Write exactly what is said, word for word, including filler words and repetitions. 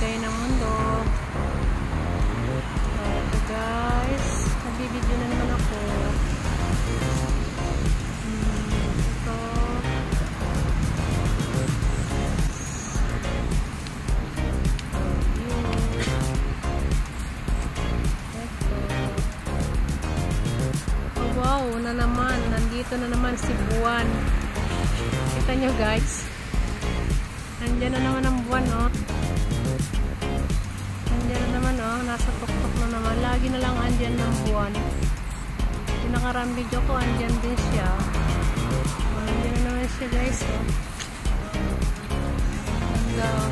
bagay ng mundo. Uh, ito guys, nagbibideo na naman ako. Hmm, ito. Wow, na naman. Nandito na naman si buwan. Kita nyo guys. Nandyan na naman ang buwan, oh. Nandyan na naman, oh. Nasa tuktok na naman. Lagi na lang andyan ng buwan. Yung nakarang video ko, andyan din siya. Nandyan na naman siya guys, oh. Hello.